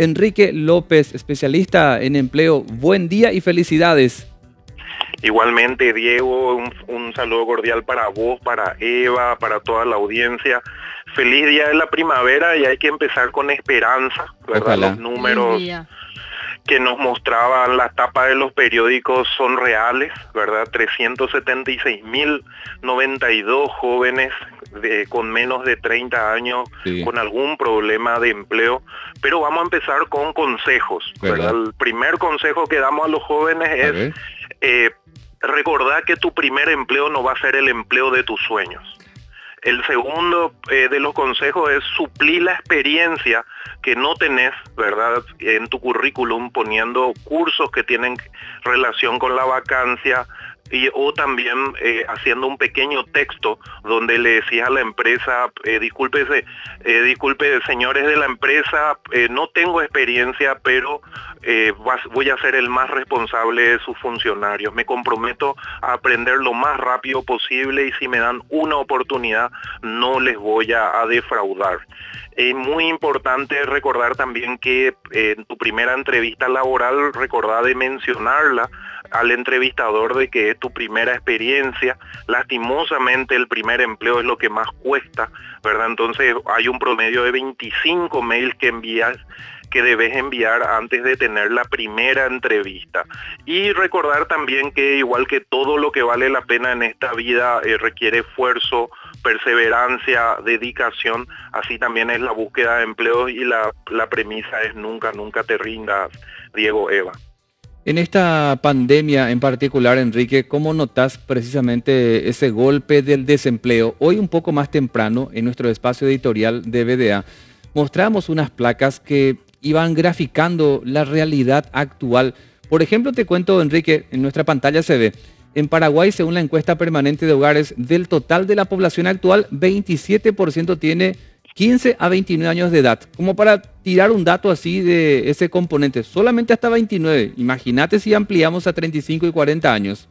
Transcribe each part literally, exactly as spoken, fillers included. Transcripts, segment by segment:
Enrique López, especialista en empleo. Buen día y felicidades. Igualmente, Diego, un, un saludo cordial para vos, para Eva, para toda la audiencia. Feliz día de la primavera y hay que empezar con esperanza, ¿verdad? Ojalá. Los números que nos mostraban la tapa de los periódicos son reales, ¿verdad? trescientos setenta y seis mil noventa y dos jóvenes de, con menos de treinta años, sí, con algún problema de empleo. Pero vamos a empezar con consejos, ¿verdad? ¿verdad? El primer consejo que damos a los jóvenes a es eh, recordar que tu primer empleo no va a ser el empleo de tus sueños. El segundo eh, de los consejos es suplir la experiencia que no tenés, ¿verdad?, en tu currículum, poniendo cursos que tienen relación con la vacancia, y, o también eh, haciendo un pequeño texto donde le decís a la empresa, eh, discúlpese, eh, disculpe señores de la empresa, eh, no tengo experiencia, pero eh, voy a ser el más responsable de sus funcionarios. Me comprometo a aprender lo más rápido posible y si me dan una oportunidad no les voy a, a defraudar. Es muy importante recordar también que eh, en tu primera entrevista laboral, recordá de mencionarla al entrevistador de que es tu primera experiencia. Lastimosamente el primer empleo es lo que más cuesta, ¿verdad? Entonces hay un promedio de veinticinco mails que envías que debes enviar antes de tener la primera entrevista. Y recordar también que igual que todo lo que vale la pena en esta vida eh, requiere esfuerzo, perseverancia, dedicación, así también es la búsqueda de empleos y la, la premisa es nunca, nunca te rindas, Diego, Eva. En esta pandemia en particular, Enrique, ¿cómo notas precisamente ese golpe del desempleo? Hoy un poco más temprano, en nuestro espacio editorial de B D A, mostramos unas placas que iban graficando la realidad actual. Por ejemplo, te cuento, Enrique, en nuestra pantalla se ve, en Paraguay, según la encuesta permanente de hogares, del total de la población actual, veintisiete por ciento tiene quince a veintinueve años de edad. Como para tirar un dato así de ese componente, solamente hasta veintinueve. Imagínate si ampliamos a treinta y cinco y cuarenta años.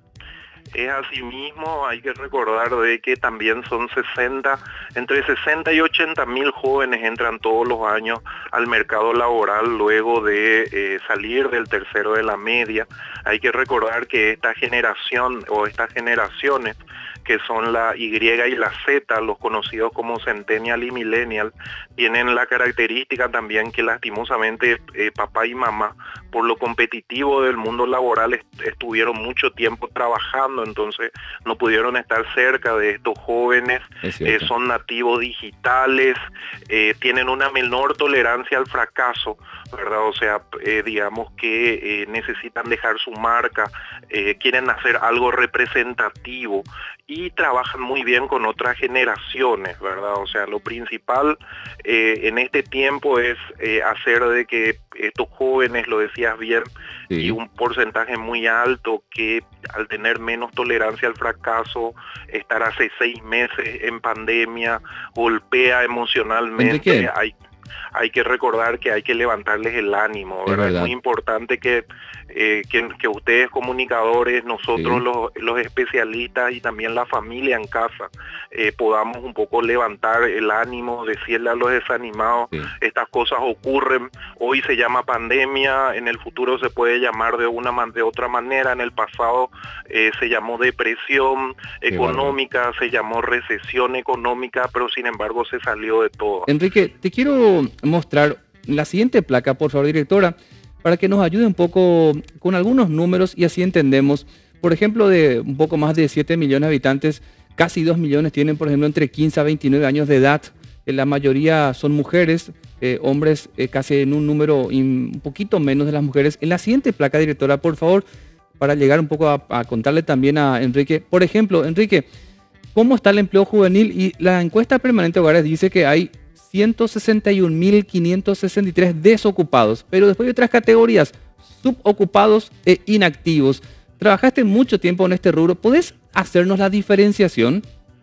Es así mismo, hay que recordar de que también son sesenta, entre sesenta y ochenta mil jóvenes entran todos los años al mercado laboral luego de eh, salir del tercero de la media. Hay que recordar que esta generación o estas generaciones que son la Y y la Z, los conocidos como Centennial y Millennial, tienen la característica también que lastimosamente eh, papá y mamá, por lo competitivo del mundo laboral, est estuvieron mucho tiempo trabajando, entonces no pudieron estar cerca de estos jóvenes, eh, son nativos digitales, eh, tienen una menor tolerancia al fracaso, ¿verdad? O sea, eh, digamos que eh, necesitan dejar su marca, eh, quieren hacer algo representativo y trabajan muy bien con otras generaciones, ¿verdad? O sea, lo principal eh, en este tiempo es eh, hacer de que estos jóvenes, lo decías bien, sí, y un porcentaje muy alto que al tener menos tolerancia al fracaso, estar hace seis meses en pandemia, golpea emocionalmente. Hay Hay que recordar que hay que levantarles el ánimo, ¿verdad? Es, es muy importante que, eh, que, que ustedes comunicadores, nosotros sí, los, los especialistas y también la familia en casa, eh, podamos un poco levantar el ánimo, decirle a los desanimados, sí, estas cosas ocurren, hoy se llama pandemia, en el futuro se puede llamar de una de otra manera, en el pasado eh, se llamó depresión económica, bueno, se llamó recesión económica, pero sin embargo se salió de todo. Enrique, te quiero mostrar la siguiente placa, por favor, directora, para que nos ayude un poco con algunos números y así entendemos. Por ejemplo, de un poco más de siete millones de habitantes, casi dos millones tienen, por ejemplo, entre quince a veintinueve años de edad. La mayoría son mujeres, eh, hombres eh, casi en un número un poquito menos de las mujeres. En la siguiente placa, directora, por favor, para llegar un poco a, a contarle también a Enrique. Por ejemplo, Enrique, ¿cómo está el empleo juvenil? Y la encuesta permanente de hogares dice que hay ciento sesenta y un mil quinientos sesenta y tres desocupados, pero después hay otras categorías, subocupados e inactivos. Trabajaste mucho tiempo en este rubro, ¿podés hacernos la diferenciación?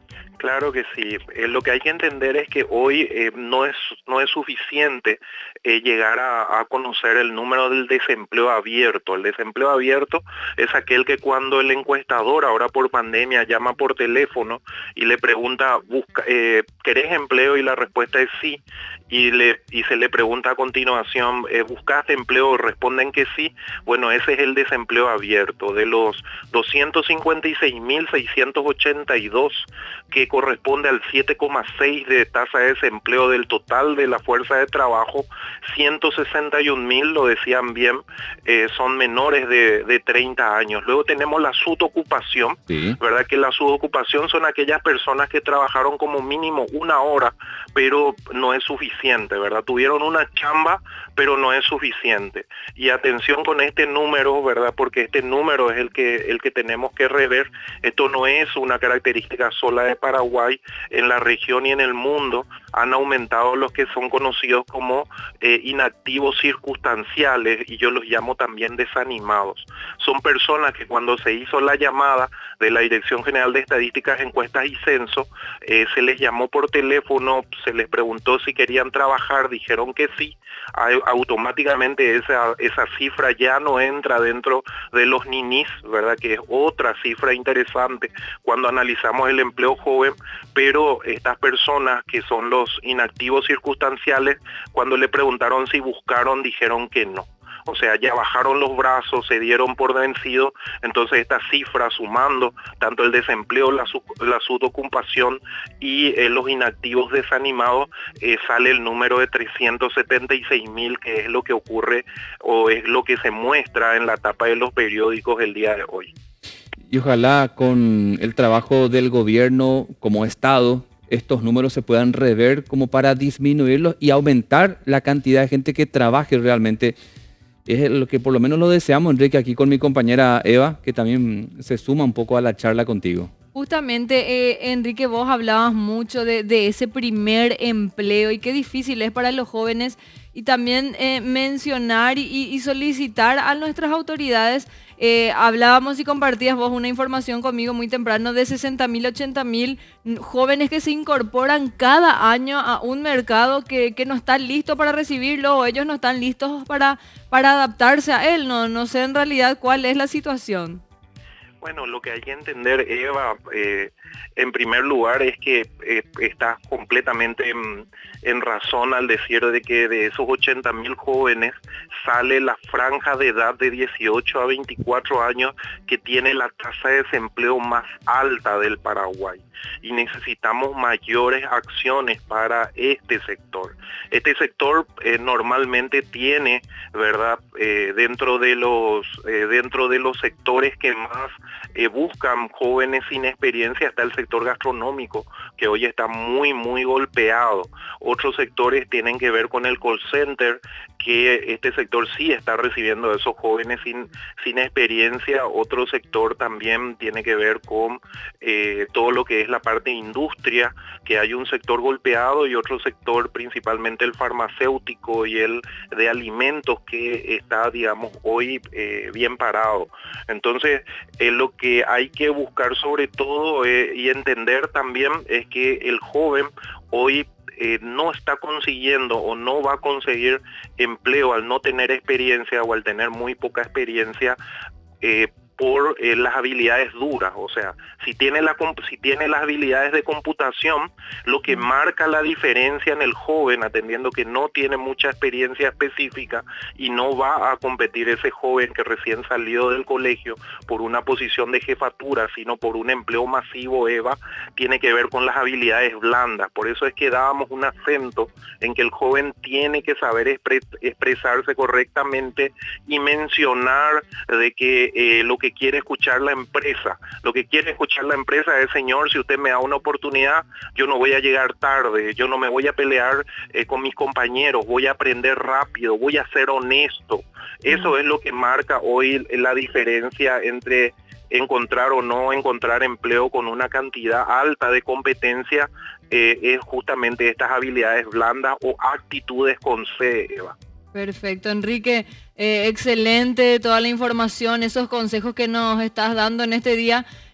Claro que sí. Eh, lo que hay que entender es que hoy eh, no es, no es suficiente eh, llegar a, a conocer el número del desempleo abierto. El desempleo abierto es aquel que cuando el encuestador, ahora por pandemia, llama por teléfono y le pregunta, busca, eh, ¿querés empleo? Y la respuesta es sí. Y, le, y se le pregunta a continuación, eh, ¿buscaste empleo? Responden que sí. Bueno, ese es el desempleo abierto. De los doscientos cincuenta y seis mil seiscientos ochenta y dos que corresponde al siete coma seis de tasa de desempleo del total de la fuerza de trabajo, ciento sesenta y un mil, lo decían bien, eh, son menores de, de treinta años. Luego tenemos la subocupación, sí. ¿Verdad? Que la subocupación son aquellas personas que trabajaron como mínimo una hora, pero no es suficiente, ¿verdad? Tuvieron una chamba, pero no es suficiente. Y atención con este número, ¿verdad? Porque este número es el que, el que tenemos que rever. Esto no es una característica sola de Paraguay. En la región y en el mundo han aumentado los que son conocidos como eh, inactivos circunstanciales, y yo los llamo también desanimados. Son personas que cuando se hizo la llamada de la Dirección General de Estadísticas, Encuestas y Censo, eh, se les llamó por teléfono, se les preguntó si querían trabajar, dijeron que sí. Automáticamente esa, esa cifra ya no entra dentro de los ninis, ¿verdad? Que es otra cifra interesante cuando analizamos el empleo joven, pero estas personas que son los inactivos circunstanciales, cuando le preguntaron si buscaron, dijeron que no. O sea, ya bajaron los brazos, se dieron por vencido. Entonces esta cifra, sumando tanto el desempleo, la, sub, la subocupación y eh, los inactivos desanimados, eh, sale el número de trescientos setenta y seis mil, que es lo que ocurre o es lo que se muestra en la tapa de los periódicos el día de hoy. Y ojalá con el trabajo del gobierno como Estado, estos números se puedan rever como para disminuirlos y aumentar la cantidad de gente que trabaje realmente. Es lo que por lo menos lo deseamos, Enrique, aquí con mi compañera Eva, que también se suma un poco a la charla contigo. Justamente, eh, Enrique, vos hablabas mucho de, de ese primer empleo y qué difícil es para los jóvenes, y también eh, mencionar y, y solicitar a nuestras autoridades. Eh, hablábamos y compartías vos una información conmigo muy temprano de sesenta mil, ochenta mil jóvenes que se incorporan cada año a un mercado que, que no está listo para recibirlo, o ellos no están listos para, para adaptarse a él. No, no sé en realidad cuál es la situación. Bueno, lo que hay que entender, Eva, eh, en primer lugar es que eh, estás completamente en, en razón al decir de que de esos ochenta mil jóvenes sale la franja de edad de dieciocho a veinticuatro años que tiene la tasa de desempleo más alta del Paraguay. Y necesitamos mayores acciones para este sector. Este sector eh, normalmente tiene, ¿verdad? Eh, dentro de los eh, dentro de los sectores que más eh, buscan jóvenes sin experiencia está el sector gastronómico, que hoy está muy muy golpeado. Otros sectores tienen que ver con el call center, que este sector sí está recibiendo a esos jóvenes sin, sin experiencia. Otro sector también tiene que ver con eh, todo lo que es la parte de industria, que hay un sector golpeado, y otro sector, principalmente el farmacéutico y el de alimentos, que está, digamos, hoy eh, bien parado. Entonces, eh, lo que hay que buscar sobre todo eh, y entender también es que el joven hoy Eh, no está consiguiendo o no va a conseguir empleo al no tener experiencia o al tener muy poca experiencia eh, por eh, las habilidades duras. O sea, si tiene, la, si tiene las habilidades de computación, lo que marca la diferencia en el joven, atendiendo que no tiene mucha experiencia específica y no va a competir ese joven que recién salió del colegio por una posición de jefatura, sino por un empleo masivo, Eva, tiene que ver con las habilidades blandas. Por eso es que dábamos un acento en que el joven tiene que saber expre expresarse correctamente y mencionar de que eh, lo que quiere escuchar la empresa. Lo que quiere escuchar la empresa es: señor, si usted me da una oportunidad, yo no voy a llegar tarde, yo no me voy a pelear eh, con mis compañeros, voy a aprender rápido, voy a ser honesto. Eso es lo que marca hoy la diferencia entre encontrar o no encontrar empleo con una cantidad alta de competencia. Eh, es justamente estas habilidades blandas o actitudes con C, Eva. Perfecto, Enrique, eh, excelente toda la información, esos consejos que nos estás dando en este día.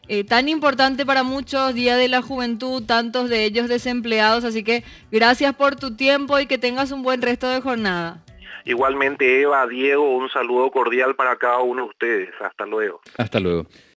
eh, tan importante para muchos, Día de la Juventud, tantos de ellos desempleados, así que gracias por tu tiempo y que tengas un buen resto de jornada. Igualmente, Eva, Diego, un saludo cordial para cada uno de ustedes. Hasta luego. Hasta luego.